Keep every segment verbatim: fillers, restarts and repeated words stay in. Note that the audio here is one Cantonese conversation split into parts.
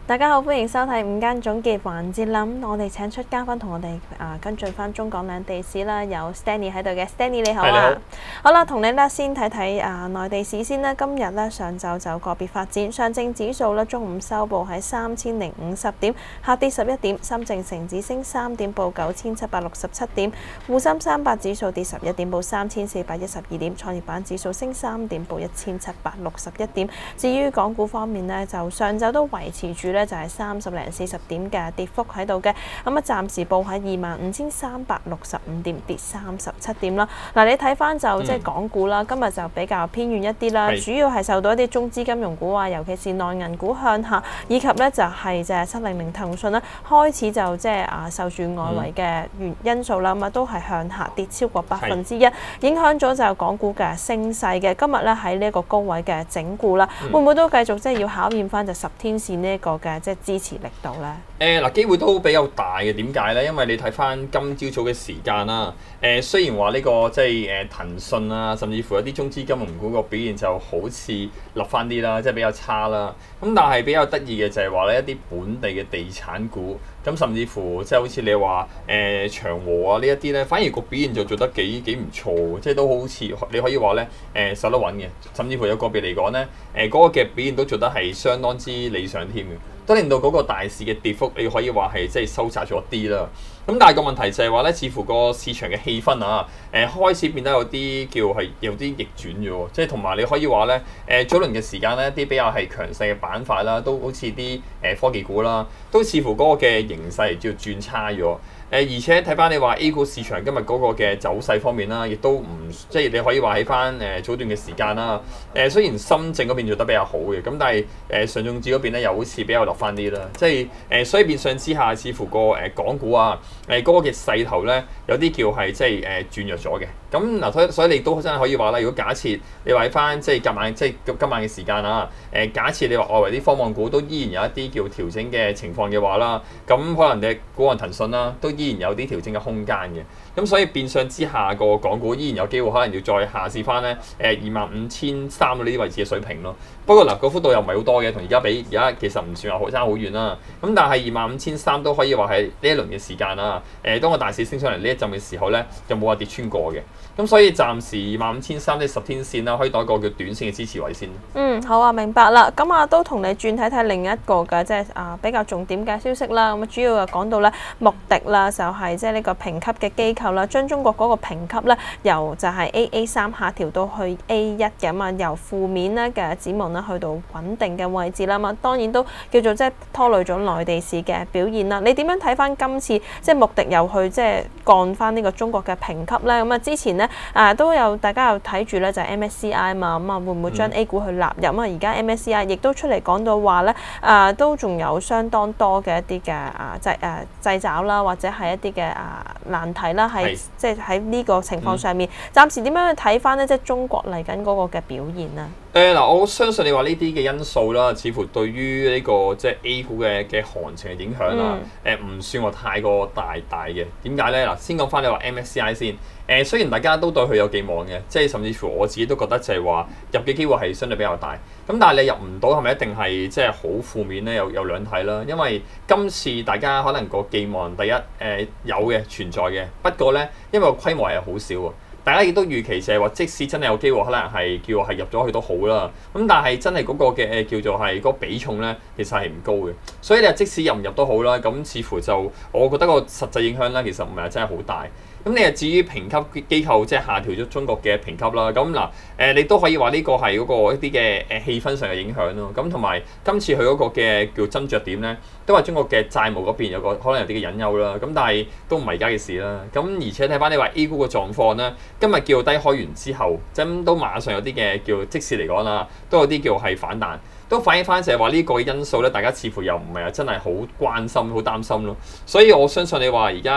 大家好，歡迎收睇午間總結環節啦。咁我哋請出嘉賓同我哋啊跟進翻中港兩地市啦，有 Stanley 喺度嘅 ，Stanley 你好啊。 你好。 好啦，同你咧先睇睇啊內地市先啦。今日咧上晝就個別發展，上證指數咧中午收報喺三千零五十點，下跌十一點；深證成指升三點，報九千七百六十七點；滬深三百指數跌十一點，報三千四百一十二點；創業板指數升三點，報一千七百六十一點。至於港股方面呢，就上晝都維持住咧就係三十零四十點嘅跌幅喺度嘅，咁啊暫時報喺二萬五千三百六十五點，跌三十七點啦。嗱，你睇翻就即係港股啦，今日就比較偏遠一啲啦，主要係受到一啲中資金融股啊，尤其是內銀股向下，以及咧就係就係七零零騰訊啦，開始就即係啊受住外圍嘅原因素啦，咁啊都係向下跌超過百分之一，影響咗就港股嘅升勢嘅。今日咧喺呢一個高位嘅整固啦，會唔會都繼續即係要考驗翻就十天線呢一個嘅即係支持力度咧？ 誒嗱、呃，機會都比較大嘅，點解咧？因為你睇翻今朝早嘅時間啦，誒、呃、雖然話呢、這個即係誒騰訊啊，甚至乎一啲中資金融股個表現就好似落翻啲啦，即係比較差啦。咁但係比較得意嘅就係話咧，一啲本地嘅地產股，咁甚至乎即係好似你話誒、呃、長和啊呢一啲咧，反而個表現就做得幾幾唔錯，即係都好似你可以話咧誒守得穩嘅，甚至乎有個別嚟講咧，誒、呃、嗰、那個嘅表現都做得係相當之理想添嘅。都令到嗰個大市嘅跌幅，你可以話係即係收窄咗啲啦。咁但係個問題就係話咧，似乎個市場嘅氣氛啊，誒、呃、開始變得有啲叫係有啲逆轉咗喎。即係同埋你可以話咧，誒、呃、早輪嘅時間咧，啲比較係強勢嘅板塊啦，都好似啲誒科技股啦，都似乎嗰個嘅形勢叫轉差咗。誒而且睇翻你話 A 股市場今日嗰個嘅走勢方面啦，亦都唔即係你可以話喺翻誒早段嘅時間啦。誒、呃、雖然深證嗰邊做得比較好嘅，咁但係誒、呃、上證指嗰邊咧又好似比較落翻啲啦。即係誒、呃、所以變相之下，似乎個誒、呃、港股啊誒嗰個嘅勢頭咧有啲叫係即係誒、呃、轉弱咗嘅。咁嗱，所以所以你都真係可以話啦，如果假設你話喺翻即係今晚即係今晚嘅時間啊，誒、呃、假設你話外圍啲科網股都依然有一啲叫調整嘅情況嘅話啦，咁可能你股可能騰訊啦都依然有啲調整嘅空間嘅。咁所以變相之下個港股依然有機會可能要再下試翻咧誒二萬五千三呢啲位置嘅水平咯。不過嗱，個幅度又唔係好多嘅，同而家比而家其實唔算話好差好遠啦。咁但係二萬五千三都可以話係呢一輪嘅時間啦。誒、呃，當個大市升上嚟呢一陣嘅時候咧，就冇話跌穿過嘅。咁所以暫時二萬五千三呢十天線啦，可以當一個叫短線嘅支持位先。 嗯，好啊，明白啦。咁啊，都同你轉睇睇另一個嘅即係啊比較重點嘅消息啦。咁啊，主要啊講到咧穆迪啦，就係即係呢個評級嘅機構啦，將中國嗰個評級咧由就係 A A 三下調到去 A 一嘅嘛，由負面咧嘅展望啦去到穩定嘅位置啦嘛。當然都叫做即係拖累咗內地市嘅表現啦。你點樣睇翻今次即係穆迪又去即係降翻呢個中國嘅評級咧？咁啊，之前咧啊都有大家有睇住咧就係 M S C I 嘛，咁啊會唔會將 A 股去納入啊？而家 M S C I 亦都出嚟講到話咧，啊都仲有相當多嘅一啲嘅啊掣誒掣肘啦，或者係一啲嘅啊難題啦，係即係喺呢個情況上面，暫、嗯、時點樣去睇翻咧？即係中國嚟緊嗰個嘅表現啊？ 誒嗱、呃，我相信你話呢啲嘅因素啦，似乎對於呢、這個即係 A 股嘅嘅行情嘅影響啊，誒唔、嗯呃、算話太過大大嘅。點解咧？嗱，先講翻你話 M S C I 先。誒、呃、雖然大家都對佢有寄望嘅，即係甚至乎我自己都覺得就係話入嘅機會係相對比較大。咁但係你入唔到係咪一定係即係好負面咧？有有兩睇啦。因為今次大家可能個寄望第一誒、呃、有嘅存在嘅，不過咧因為個規模係好少喎。大家亦都預期就係話，即使真係有機會，可能係叫係入咗去都好啦。咁但係真係嗰個嘅叫做係嗰個比重咧，其實係唔高嘅。所以你話即使入唔入都好啦，咁似乎就我覺得個實際影響咧，其實唔係真係好大。咁你又至於評級機構即係下調咗中國嘅評級啦，咁嗱誒，你都可以話呢個係嗰個一啲嘅誒氣氛上嘅影響咯。咁同埋今次佢嗰個嘅叫斟酌點咧，都話中國嘅債務嗰邊有個可能有啲嘅隱憂啦。咁但係都唔係而家嘅事啦。咁而且睇翻你話 A 股嘅狀況咧，今日叫低開完之後，真都馬上有啲嘅叫即時嚟講啦，都有啲叫係反彈。都反映翻就係話呢個因素咧，大家似乎又唔係真係好關心、好擔心咯。所以我相信你話而家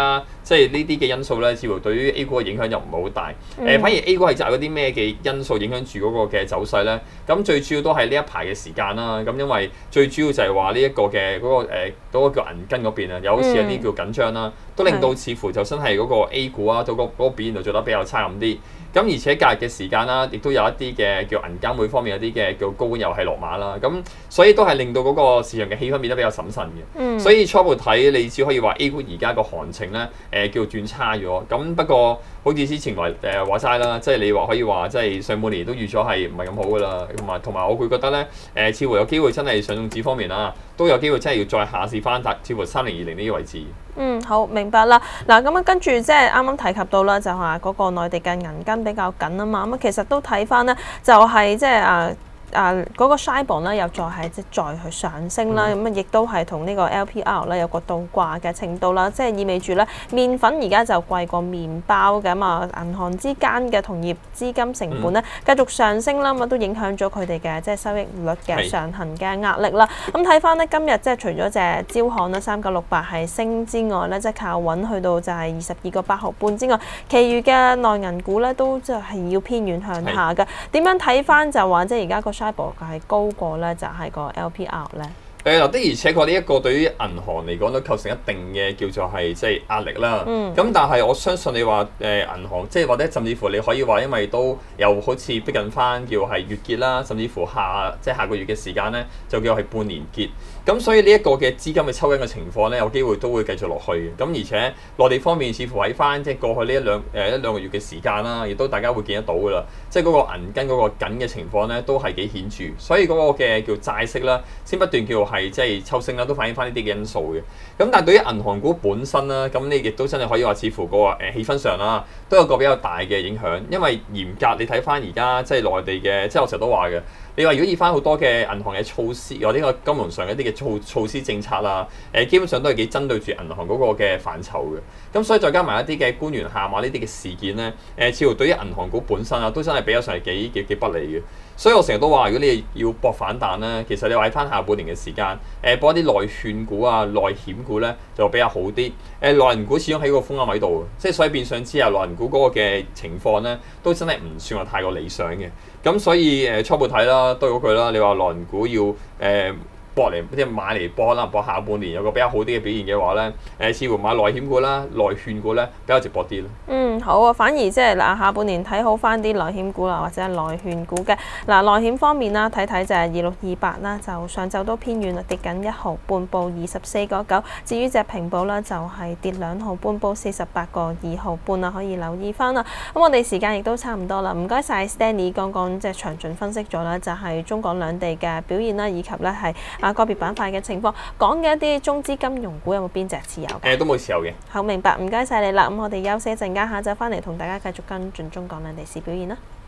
即係呢啲嘅因素咧，似乎對於 A 股嘅影響又唔係好大。誒、嗯，反而 A 股係就有啲咩嘅因素影響住嗰個嘅走勢咧？咁最主要都係呢一排嘅時間啦。咁因為最主要就係話呢一個嘅嗰、嗰個誒嗰、呃嗰個叫銀根嗰邊啊，有好似有啲叫緊張啦，都令到似乎就真係嗰個 A 股啊，到、嗰個嗰、嗰個表現就做得比較差咁啲。咁而且隔日嘅時間啦，亦都有一啲嘅叫銀監會方面有啲嘅叫高管又係落馬啦，咁所以都係令到嗰個市場嘅氣氛變得比較審慎嘅。嗯、所以初步睇你只可以話 A 股而家個行情咧，誒、呃、叫轉差咗。咁不過好似之前話誒話齋啦，即係你話可以話即係上半年都預咗係唔係咁好噶啦。同埋同埋我會覺得咧，誒、呃、似乎有機會真係上證指方面啊，都有機會真係要再下試翻達似乎三零二零呢個位置。 嗯，好明白啦。嗱，咁啊跟住即係啱啱提及到啦，就話嗰個內地嘅銀根比較緊啊嘛。咁啊其實都睇翻咧，就係即係啊。啊嗰、那個 SHIBOR 咧又再係即再去上升啦，咁啊亦都係同呢個 L P R 咧有個倒掛嘅程度啦，即係意味住咧麵粉而家就貴過麵包嘅嘛，銀行之間嘅同業資金成本咧繼續上升啦，咁啊都影響咗佢哋嘅即係收益率嘅上行嘅壓力啦。咁睇翻咧今日即係除咗隻招行啦三九六八係升之外咧，即係靠穩去到就係二十二個八毫半之外，其餘嘅內銀股咧都即係要偏軟向下嘅。點樣睇翻就話即係而家個SHIBOR係高過咧，就係個 L P R 咧。 誒嗱，的而且確呢一個對於銀行嚟講都構成一定嘅叫做係即係壓力啦。咁、嗯、但係我相信你話誒、呃、銀行即係或者甚至乎你可以話，因為都又好似逼近翻叫係月結啦，甚至乎下即係下個月嘅時間咧就叫係半年結。咁所以呢一個嘅資金嘅抽緊嘅情況咧，有機會都會繼續落去嘅。咁而且內地方面似乎喺翻即係過去呢一兩誒、呃、一兩個月嘅時間啦，亦都大家會見得到㗎啦。即係嗰個銀根嗰個緊嘅情況咧，都係幾顯著。所以嗰個嘅叫債息啦，先不斷叫係即係抽升啦，都反映翻呢啲嘅因素嘅。咁但係對於銀行股本身啦，咁你亦都真係可以話，似乎個誒氣氛上啦，都有個比較大嘅影響。因為嚴格你睇翻而家即係內地嘅，即係我成日都話嘅。你話如果以翻好多嘅銀行嘅措施，或者個金融上一啲嘅措措施政策啦，誒基本上都係幾針對住銀行嗰個嘅範疇嘅。咁所以再加埋一啲嘅官員下馬呢啲嘅事件咧，誒似乎對於銀行股本身啊，都真係比較上係幾幾幾不利嘅。所以我成日都話，如果你要搏反彈咧，其實你話喺翻下半年嘅時間，誒搏一啲內券股啊、內險股咧，就比較好啲。誒內銀股始終喺個風險位度，即係所以變相之下，內銀股嗰個嘅情況咧，都真係唔算話太過理想嘅。咁所以誒初步睇啦，都係嗰句啦。你話內銀股要誒，呃搏嚟即係買嚟搏，可能搏下半年有個比較好啲嘅表現嘅話咧，誒、呃、似乎買內險股啦、內券股咧比較值博啲咯。 嗯，好啊，反而即係嗱下半年睇好翻啲內險股啦，或者係內券股嘅。嗱內險方面啦，睇睇就係二六二八啦，就上晝都偏軟啦，跌緊一毫半，報二十四個九。至於隻平保啦，就係、是、跌兩毫半，報四十八個二毫半啊，可以留意翻啦。咁我哋時間亦都差唔多啦，唔該晒 Stanley 剛剛即係詳盡分析咗啦，就係、是、中港兩地嘅表現啦，以及咧係啊個別板塊嘅情況，講嘅一啲中資金融股有冇邊隻持有嘅？誒、 呃、都冇持有嘅。 好明白，唔該晒你啦。咁我哋休息一陣間，下晝翻嚟同大家繼續跟進中港兩地市表現啦。